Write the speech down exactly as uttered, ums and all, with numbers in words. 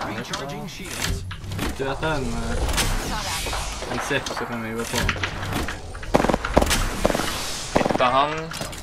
Recharging shields. Döda en, en sex så kan vi gå på. Hittar han.